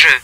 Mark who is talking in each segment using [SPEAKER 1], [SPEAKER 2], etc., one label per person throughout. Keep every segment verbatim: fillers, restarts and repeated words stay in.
[SPEAKER 1] jeu.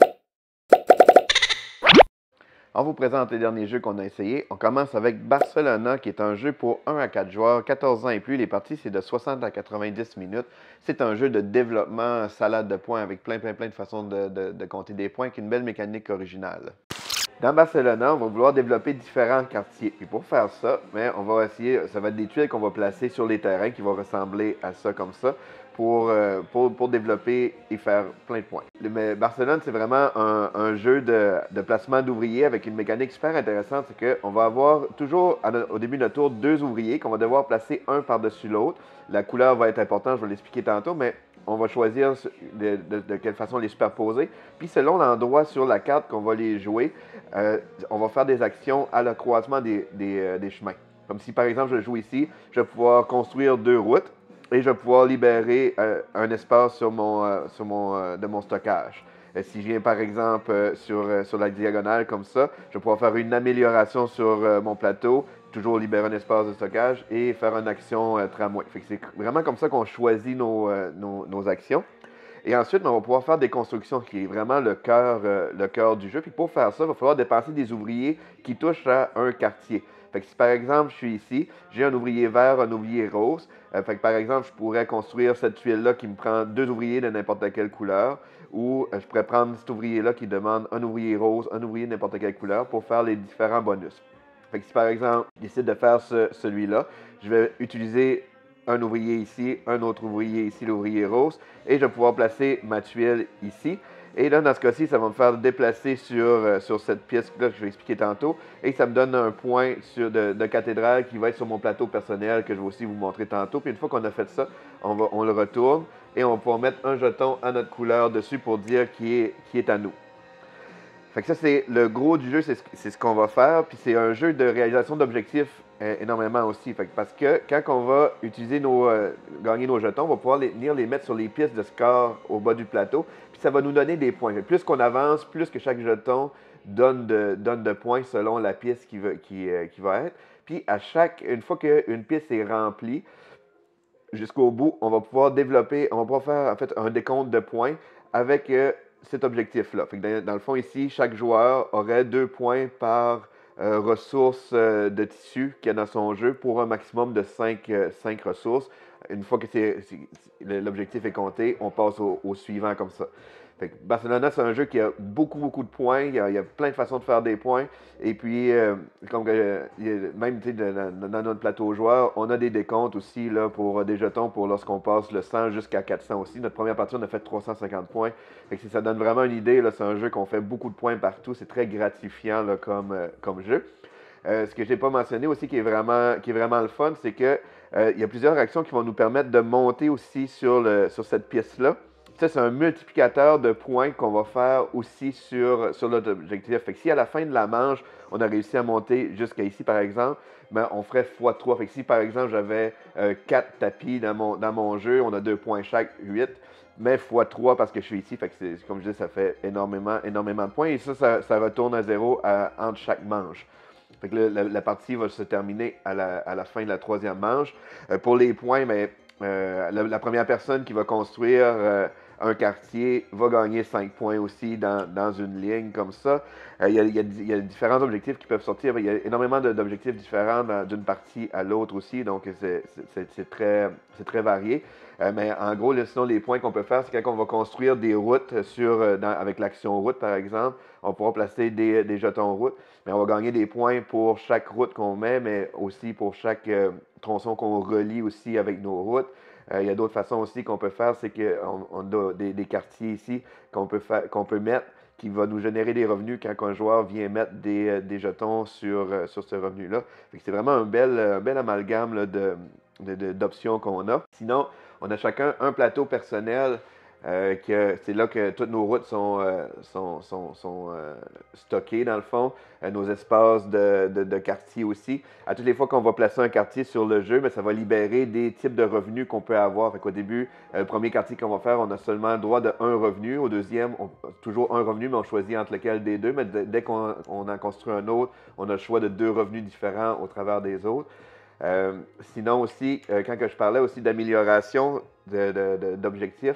[SPEAKER 2] On vous présente les derniers jeux qu'on a essayés. On commence avec Barcelona, qui est un jeu pour un à quatre joueurs, quatorze ans et plus. Les parties, c'est de soixante à quatre-vingt-dix minutes. C'est un jeu de développement, salade de points, avec plein, plein, plein de façons de, de, de compter des points, avec une belle mécanique originale. Dans Barcelona, on va vouloir développer différents quartiers. Puis pour faire ça, mais on va essayer, ça va être des tuiles qu'on va placer sur les terrains qui vont ressembler à ça comme ça pour, euh, pour, pour développer et faire plein de points. Mais Barcelone, c'est vraiment un, un jeu de, de placement d'ouvriers avec une mécanique super intéressante. C'est qu'on va avoir toujours au début de notre tour deux ouvriers qu'on va devoir placer un par-dessus l'autre. La couleur va être importante, je vais l'expliquer tantôt, mais on va choisir de, de, de quelle façon les superposer. Puis selon l'endroit sur la carte qu'on va les jouer, euh, on va faire des actions à le croisement des, des, euh, des chemins. Comme si par exemple je joue ici, je vais pouvoir construire deux routes et je vais pouvoir libérer euh, un espace sur mon, euh, sur mon, euh, de mon stockage. Et si je viens par exemple euh, sur, euh, sur la diagonale comme ça, je vais pouvoir faire une amélioration sur euh, mon plateau, toujours libérer un espace de stockage et faire une action euh, tramway. Fait que c'est vraiment comme ça qu'on choisit nos, euh, nos, nos actions. Et ensuite, on va pouvoir faire des constructions, qui est vraiment le cœur, euh, le cœur du jeu. Puis pour faire ça, il va falloir dépenser des ouvriers qui touchent à un quartier. Fait que si par exemple, je suis ici, j'ai un ouvrier vert, un ouvrier rose. Euh, fait que par exemple, je pourrais construire cette tuile-là qui me prend deux ouvriers de n'importe quelle couleur. Ou euh, je pourrais prendre cet ouvrier-là qui demande un ouvrier rose, un ouvrier de n'importe quelle couleur pour faire les différents bonus. Fait que si par exemple, je décide de faire ce, celui-là, je vais utiliser un ouvrier ici, un autre ouvrier ici, l'ouvrier rose, et je vais pouvoir placer ma tuile ici. Et là, dans ce cas-ci, ça va me faire déplacer sur, euh, sur cette pièce-là que je vais expliquer tantôt, et ça me donne un point sur de, de cathédrale qui va être sur mon plateau personnel que je vais aussi vous montrer tantôt. Puis une fois qu'on a fait ça, on, va, on le retourne, et on va pouvoir mettre un jeton à notre couleur dessus pour dire qui est, qui est à nous. Fait que ça, c'est le gros du jeu, c'est ce, ce qu'on va faire. Puis c'est un jeu de réalisation d'objectifs euh, énormément aussi. Fait que parce que quand on va utiliser nos, euh, gagner nos jetons, on va pouvoir les, venir les mettre sur les pistes de score au bas du plateau. Puis ça va nous donner des points. Fait que plus qu'on avance, plus que chaque jeton donne de, donne de points selon la piste qui va, qui, euh, qui va être. Puis à chaque, une fois qu'une piste est remplie, jusqu'au bout, on va pouvoir développer, on va pouvoir faire en fait un décompte de points avec euh, cet objectif-là. Dans, dans le fond, ici, chaque joueur aurait deux points par euh, ressource euh, de tissu qu'il y a dans son jeu pour un maximum de cinq, euh, cinq ressources. Une fois que l'objectif est compté, on passe au, au suivant comme ça. Fait que Barcelona, c'est un jeu qui a beaucoup, beaucoup de points. Il y a, il y a plein de façons de faire des points. Et puis, euh, comme, euh, même dans, dans notre plateau joueur, on a des décomptes aussi là, pour des jetons pour lorsqu'on passe le cent jusqu'à quatre cents aussi. Notre première partie, on a fait trois cent cinquante points. Fait que ça donne vraiment une idée. C'est un jeu qu'on fait beaucoup de points partout. C'est très gratifiant là, comme, euh, comme jeu. Euh, ce que je n'ai pas mentionné aussi qui est vraiment, qui est vraiment le fun, c'est qu'il euh, y a plusieurs actions qui vont nous permettre de monter aussi sur, le, sur cette pièce-là. Ça, c'est un multiplicateur de points qu'on va faire aussi sur, sur notre objectif. Fait que si à la fin de la manche, on a réussi à monter jusqu'à ici, par exemple, ben, on ferait fois trois. Fait que si, par exemple, j'avais euh, quatre tapis dans mon, dans mon jeu, on a deux points chaque, huit, mais fois trois parce que je suis ici. Fait que comme je dis, ça fait énormément, énormément de points. Et ça, ça, ça retourne à zéro à, entre chaque manche. Fait que le, la, la partie va se terminer à la, à la fin de la troisième manche. Euh, pour les points, mais, euh, la, la première personne qui va construire euh, un quartier va gagner cinq points aussi dans, dans une ligne comme ça. Euh, il, y a, il, y a, il y a différents objectifs qui peuvent sortir. Il y a énormément d'objectifs différents d'une partie à l'autre aussi. Donc, c'est très, très varié. Euh, mais en gros, là, sinon, les points qu'on peut faire, c'est quand on va construire des routes sur, euh, dans, avec l'action route, par exemple, on pourra placer des, des jetons route, mais on va gagner des points pour chaque route qu'on met, mais aussi pour chaque euh, tronçon qu'on relie aussi avec nos routes. Euh, il y a d'autres façons aussi qu'on peut faire, c'est qu'on on a des, des quartiers ici qu'on peut, qu'on peut mettre qui va nous générer des revenus quand un joueur vient mettre des, des jetons sur, euh, sur ce revenu-là. C'est vraiment un bel, un bel amalgame là, de, de, de, d'options qu'on a. Sinon, on a chacun un plateau personnel. Euh, c'est là que toutes nos routes sont, euh, sont, sont, sont euh, stockées dans le fond, euh, nos espaces de, de, de quartier aussi. À toutes les fois qu'on va placer un quartier sur le jeu, bien, ça va libérer des types de revenus qu'on peut avoir. Au début, euh, le premier quartier qu'on va faire, on a seulement le droit de un revenu. Au deuxième, on, toujours un revenu, mais on choisit entre lequel des deux. Mais dès qu'on on en construit un autre, on a le choix de deux revenus différents au travers des autres. Euh, sinon aussi, euh, quand que je parlais aussi d'amélioration d'objectifs,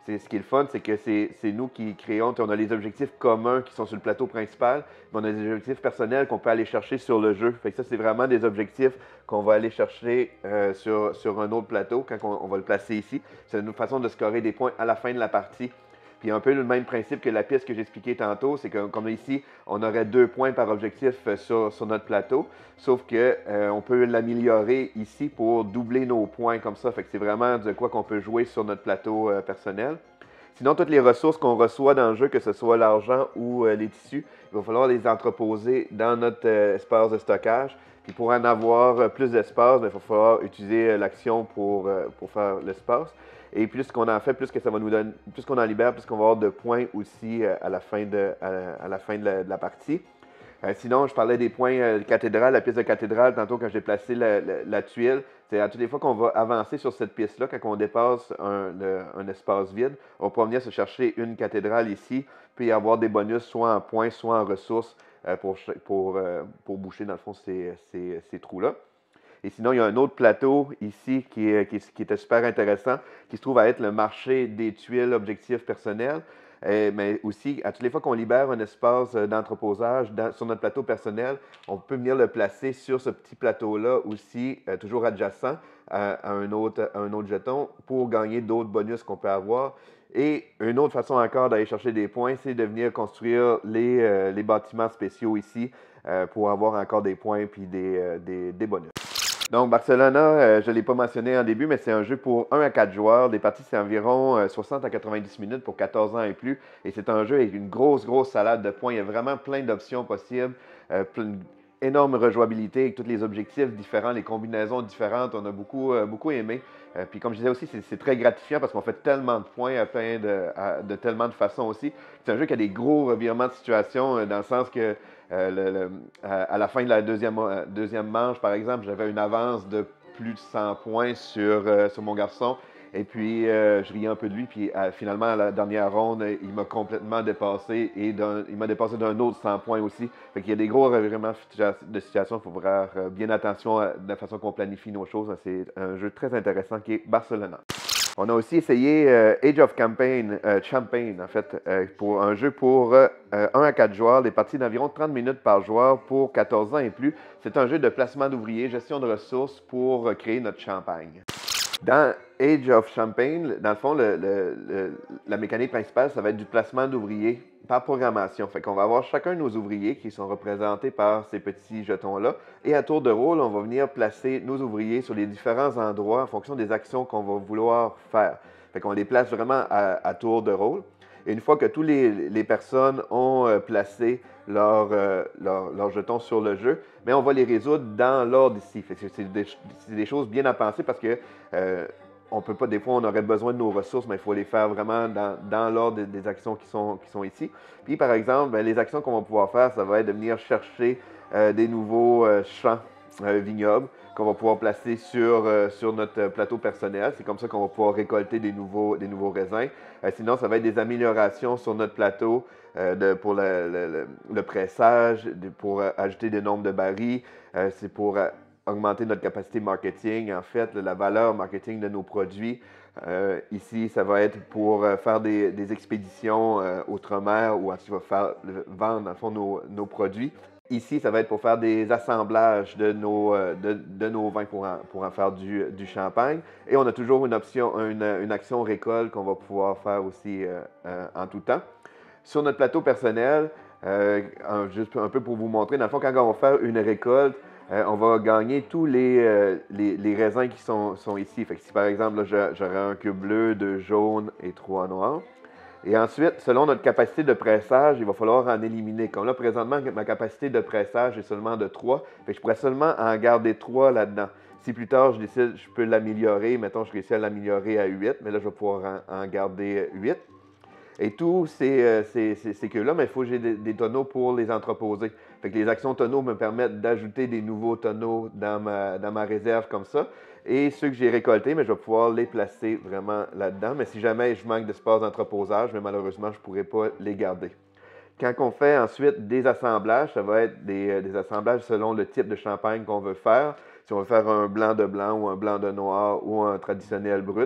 [SPEAKER 2] C'est, ce qui est le fun, c'est que c'est, c'est nous qui créons, on a les objectifs communs qui sont sur le plateau principal, mais on a des objectifs personnels qu'on peut aller chercher sur le jeu. Fait que ça, c'est vraiment des objectifs qu'on va aller chercher euh, sur, sur un autre plateau quand on, on va le placer ici. C'est une façon de scorer des points à la fin de la partie. Puis un peu le même principe que la piste que j'ai expliqué tantôt, c'est que comme ici, on aurait deux points par objectif sur, sur notre plateau, sauf qu'on euh, peut l'améliorer ici pour doubler nos points comme ça. Fait que c'est vraiment de quoi qu'on peut jouer sur notre plateau euh, personnel. Sinon, toutes les ressources qu'on reçoit dans le jeu, que ce soit l'argent ou euh, les tissus, il va falloir les entreposer dans notre euh, espace de stockage. Puis pour en avoir euh, plus d'espace, il va falloir utiliser euh, l'action pour, euh, pour faire l'espace. Et plus qu'on en fait, plus que ça va nous donner, plus qu'on en libère, plus qu'on va avoir de points aussi euh, à la fin de, à, à la, fin de la, de la partie. Euh, sinon, je parlais des points euh, de cathédrale, la piste de cathédrale, tantôt quand j'ai placé la, la, la tuile. C'est à toutes les fois qu'on va avancer sur cette piste-là, quand on dépasse un, le, un espace vide, on va pouvoir venir se chercher une cathédrale ici, puis avoir des bonus soit en points, soit en ressources euh, pour, pour, euh, pour boucher, dans le fond, ces, ces, ces trous-là. Et sinon, il y a un autre plateau ici qui, est, qui, est, qui était super intéressant, qui se trouve à être le marché des tuiles objectifs personnels. Euh, mais aussi, à toutes les fois qu'on libère un espace d'entreposage sur notre plateau personnel, on peut venir le placer sur ce petit plateau-là aussi, euh, toujours adjacent à, à, un autre, à un autre jeton, pour gagner d'autres bonus qu'on peut avoir. Et une autre façon encore d'aller chercher des points, c'est de venir construire les, euh, les bâtiments spéciaux ici euh, pour avoir encore des points et des, euh, des, des bonus. Donc, Barcelona, euh, je ne l'ai pas mentionné en début, mais c'est un jeu pour un à quatre joueurs. Les parties, c'est environ euh, soixante à quatre-vingt-dix minutes pour quatorze ans et plus. Et c'est un jeu avec une grosse, grosse salade de points. Il y a vraiment plein d'options possibles, euh, plein, énorme rejouabilité avec tous les objectifs différents, les combinaisons différentes. On a beaucoup, euh, beaucoup aimé. Euh, puis comme je disais aussi, c'est, c'est très gratifiant parce qu'on fait tellement de points à plein de, à, de tellement de façons aussi. C'est un jeu qui a des gros revirements de situation euh, dans le sens que Euh, le, le, à la fin de la deuxième, euh, deuxième manche, par exemple, j'avais une avance de plus de cent points sur, euh, sur mon garçon. Et puis, euh, je riais un peu de lui. Puis, euh, finalement, à la dernière ronde, il m'a complètement dépassé. Et il m'a dépassé d'un autre cent points aussi. Fait qu'il y a des gros revirements de situation. Il faut faire euh, bien attention à la façon qu'on planifie nos choses. C'est un jeu très intéressant qui est Barcelona. On a aussi essayé euh, Age of Campaign, euh, Champagne, en fait, euh, pour un jeu pour euh, un à quatre joueurs, des parties d'environ trente minutes par joueur pour quatorze ans et plus. C'est un jeu de placement d'ouvriers, gestion de ressources pour euh, créer notre champagne. Dans Age of Champagne, dans le fond, le, le, le, la mécanique principale, ça va être du placement d'ouvriers par programmation. Fait qu'on va avoir chacun de nos ouvriers qui sont représentés par ces petits jetons-là. Et à tour de rôle, on va venir placer nos ouvriers sur les différents endroits en fonction des actions qu'on va vouloir faire. Fait qu'on les place vraiment à, à tour de rôle. Et une fois que toutes les, les personnes ont euh, placé leurs euh, leur, leur jetons sur le jeu, mais on va les résoudre dans l'ordre ici. C'est des, des choses bien à penser parce que euh, on peut pas, des fois, on aurait besoin de nos ressources, mais il faut les faire vraiment dans, dans l'ordre des, des actions qui sont, qui sont ici. Puis, par exemple, bien, les actions qu'on va pouvoir faire, ça va être de venir chercher euh, des nouveaux euh, champs euh, vignobles qu'on va pouvoir placer sur, euh, sur notre plateau personnel. C'est comme ça qu'on va pouvoir récolter des nouveaux, des nouveaux raisins. Euh, sinon, ça va être des améliorations sur notre plateau euh, de, pour le, le, le pressage, de, pour euh, ajouter des nombres de barils. Euh, c'est pour euh, augmenter notre capacité marketing, en fait, la valeur marketing de nos produits. Euh, ici, ça va être pour euh, faire des, des expéditions euh, outre-mer ou ensuite, va faire vendre, dans le fond, nos, nos produits. Ici, ça va être pour faire des assemblages de nos, de, de nos vins pour en, pour en faire du, du champagne. Et on a toujours une option, une, une action récolte qu'on va pouvoir faire aussi euh, euh, en tout temps. Sur notre plateau personnel, euh, juste un peu pour vous montrer, dans le fond, quand on va faire une récolte, euh, on va gagner tous les, euh, les, les raisins qui sont, sont ici. Fait que si par exemple, j'aurais un cube bleu, deux jaunes et trois noirs. Et ensuite, selon notre capacité de pressage, il va falloir en éliminer. Comme là, présentement, ma capacité de pressage est seulement de trois. Fait que je pourrais seulement en garder trois là-dedans. Si plus tard, je décide, je peux l'améliorer, mettons, je réussis à l'améliorer à huit, mais là, je vais pouvoir en, en garder huit. Et tous ces, euh, ces, ces, ces queues-là, mais il faut que j'ai des, des tonneaux pour les entreposer. Fait que les actions tonneaux me permettent d'ajouter des nouveaux tonneaux dans ma, dans ma réserve comme ça. Et ceux que j'ai récoltés, mais je vais pouvoir les placer vraiment là-dedans. Mais si jamais je manque d'espace d'entreposage, mais malheureusement, je ne pourrai pas les garder. Quand on fait ensuite des assemblages, ça va être des, des assemblages selon le type de champagne qu'on veut faire. Si on veut faire un blanc de blanc ou un blanc de noir ou un traditionnel brut,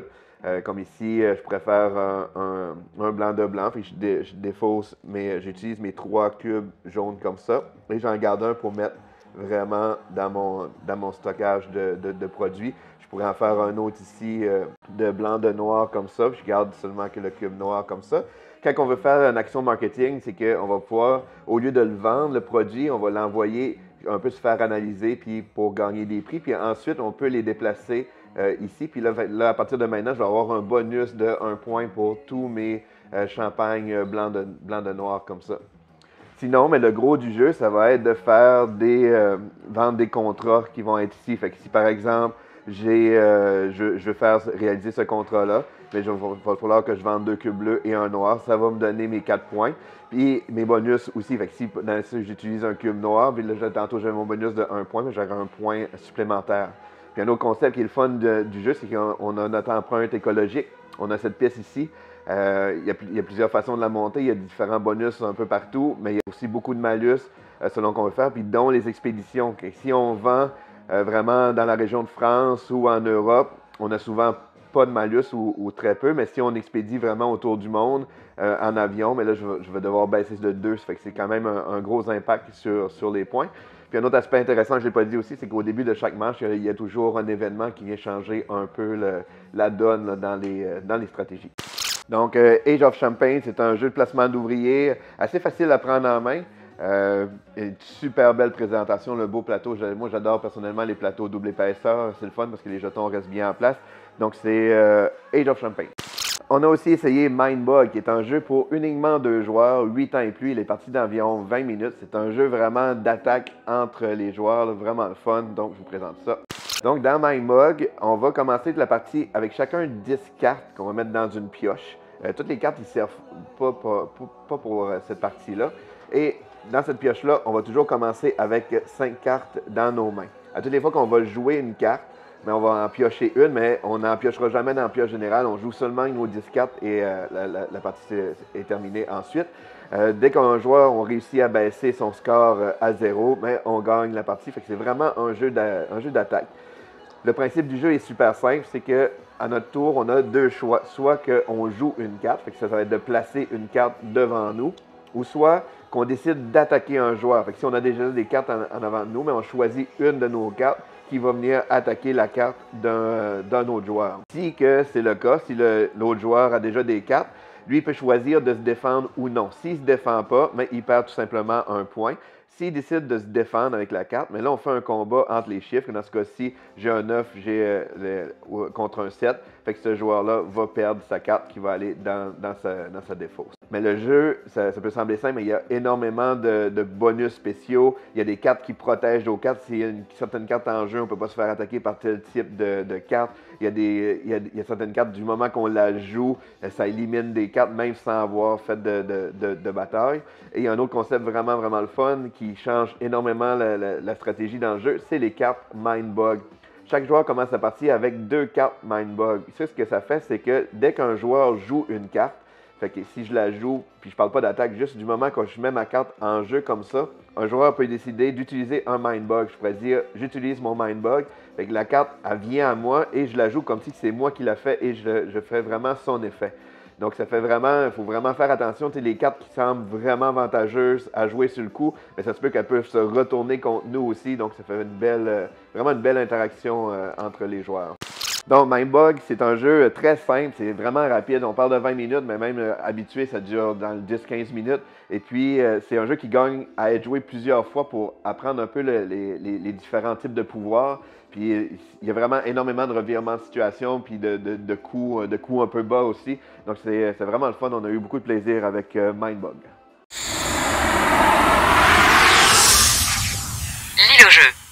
[SPEAKER 2] Euh, comme ici, euh, je pourrais faire un, un, un blanc de blanc, puis je, dé, je défausse, mais j'utilise mes trois cubes jaunes comme ça. Et j'en garde un pour mettre vraiment dans mon, dans mon stockage de, de, de produits. Je pourrais en faire un autre ici euh, de blanc, de noir comme ça, puis je garde seulement que le cube noir comme ça. Quand on veut faire une action marketing, c'est qu'on va pouvoir, au lieu de le vendre, le produit, on va l'envoyer un peu se faire analyser puis pour gagner des prix. Puis ensuite, on peut les déplacer euh, ici. Puis là, là, à partir de maintenant, je vais avoir un bonus de un point pour tous mes euh, champagnes blancs de, blanc de noir comme ça. Sinon, mais le gros du jeu, ça va être de faire des euh, vendre des contrats qui vont être ici. Fait que si par exemple, j'ai, euh, je, je veux faire réaliser ce contrat-là, mais il va falloir que je vende deux cubes bleus et un noir. Ça va me donner mes quatre points. Puis mes bonus aussi. Fait que si dans ce, j'utilise un cube noir, puis là, tantôt j'avais mon bonus de un point, mais j'aurai un point supplémentaire. Puis un autre concept qui est le fun de, du jeu, c'est qu'on a notre empreinte écologique. On a cette pièce ici. Euh, il, y a, il y a plusieurs façons de la monter. Il y a différents bonus un peu partout, mais il y a aussi beaucoup de malus euh, selon qu'on veut faire, puis dont les expéditions. Okay. Si on vend euh, vraiment dans la région de France ou en Europe, on a souvent pas de malus ou, ou très peu, mais si on expédie vraiment autour du monde euh, en avion, mais là, je vais, je vais devoir baisser de deux, ça fait que c'est quand même un, un gros impact sur, sur les points. Puis un autre aspect intéressant que je n'ai pas dit aussi, c'est qu'au début de chaque manche, il y a toujours un événement qui vient changer un peu le, la donne là, dans, les, dans les stratégies. Donc, euh, Age of Champagne, c'est un jeu de placement d'ouvriers assez facile à prendre en main. Euh, une super belle présentation, le beau plateau. Moi, j'adore personnellement les plateaux double épaisseur. C'est le fun parce que les jetons restent bien en place. Donc, c'est euh, Age of Champagne. On a aussi essayé Mindbug, qui est un jeu pour uniquement deux joueurs, huit ans et plus. Il est parti d'environ vingt minutes. C'est un jeu vraiment d'attaque entre les joueurs, là, vraiment le fun. Donc, je vous présente ça. Donc, dans Mindbug, on va commencer la partie avec chacun dix cartes qu'on va mettre dans une pioche. Euh, toutes les cartes, ils ne servent pas, pas, pas, pas pour euh, cette partie-là. Et dans cette pioche-là, on va toujours commencer avec cinq cartes dans nos mains. À toutes les fois qu'on va jouer une carte, mais on va en piocher une, mais on n'en piochera jamais dans la pioche générale. On joue seulement nos dix cartes et euh, la, la, la partie est, est terminée ensuite. Euh, dès qu'un joueur on réussit à baisser son score à zéro, mais on gagne la partie. Fait que c'est vraiment un jeu d'attaque. Le principe du jeu est super simple, c'est que à notre tour, on a deux choix. Soit qu'on joue une carte, fait que ça va être de placer une carte devant nous, ou soit qu'on décide d'attaquer un joueur. Fait que si on a déjà des cartes en, en avant de nous, mais on choisit une de nos cartes qui va venir attaquer la carte d'un d'un autre joueur. Si que c'est le cas, si l'autre joueur a déjà des cartes, lui il peut choisir de se défendre ou non. S'il ne se défend pas, mais il perd tout simplement un point. S'il décide de se défendre avec la carte, mais là, on fait un combat entre les chiffres. Dans ce cas-ci, j'ai un neuf j'ai, euh, contre un sept. Fait que ce joueur-là va perdre sa carte qui va aller dans, dans, sa, dans sa défausse. Mais le jeu, ça, ça peut sembler simple, mais il y a énormément de, de bonus spéciaux. Il y a des cartes qui protègent d'autres cartes. S'il y a une certaine carte en jeu, on ne peut pas se faire attaquer par tel type de, de carte. Il y, a des, il, y a, il y a certaines cartes, du moment qu'on la joue, ça élimine des cartes, même sans avoir fait de, de, de, de bataille. Et il y a un autre concept vraiment, vraiment le fun qui change énormément la, la, la stratégie dans le jeu, c'est les cartes Mindbug. Chaque joueur commence sa partie avec deux cartes Mindbug. Ça, ce que ça fait, c'est que dès qu'un joueur joue une carte, fait que si je la joue, puis je parle pas d'attaque, juste du moment que je mets ma carte en jeu comme ça, un joueur peut décider d'utiliser un Mindbug. Je pourrais dire, j'utilise mon Mindbug, fait que la carte, elle vient à moi et je la joue comme si c'est moi qui l'a fait et je, je fais vraiment son effet. Donc, ça fait vraiment, il faut vraiment faire attention. Tu sais, les cartes qui semblent vraiment avantageuses à jouer sur le coup, mais ça se peut qu'elles peuvent se retourner contre nous aussi. Donc, ça fait une belle, vraiment une belle interaction euh, entre les joueurs. Donc, Mindbug, c'est un jeu très simple, c'est vraiment rapide. On parle de vingt minutes, mais même euh, habitué, ça dure dans le dix à quinze minutes. Et puis, euh, c'est un jeu qui gagne à être joué plusieurs fois pour apprendre un peu le, les, les, les différents types de pouvoirs. Puis, il y a vraiment énormément de revirements de situation, puis de, de, de, coups, de coups un peu bas aussi. Donc, c'est vraiment le fun. On a eu beaucoup de plaisir avec euh, Mindbug.
[SPEAKER 1] Lis le jeu.